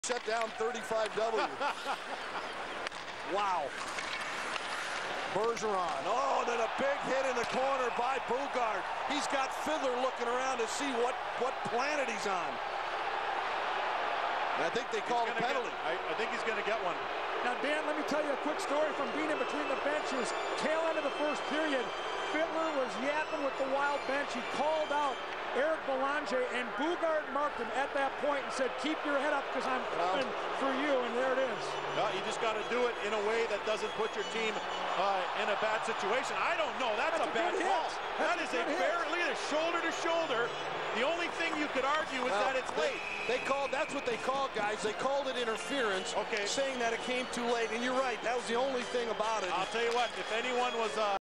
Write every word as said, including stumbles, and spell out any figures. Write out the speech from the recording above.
Shut down thirty-five W. Wow. Bergeron. Oh, then a big hit in the corner by Boogaard. He's got Fiddler looking around to see what, what planet he's on. And I think they called a penalty. Get, I, I think he's going to get one. Now, Dan, let me tell you a quick story from being in between the benches. Tail end of the first period, Fiddler was yapping with the Wild bench. He called out Eric Belanger, and Boogaard marked him at that point and said, keep your head up because I'm coming for you, and there it is. Uh, you just got to do it in a way that doesn't put your team uh, in a bad situation. I don't know. That's, That's a, a bad call. That is a fair, look at it, shoulder to shoulder. The only thing you could argue is well, that it's they, late. They called, that's what they called, guys. They called it interference, okay, saying that it came too late. And you're right, that was the only thing about it. I'll tell you what, if anyone was... Uh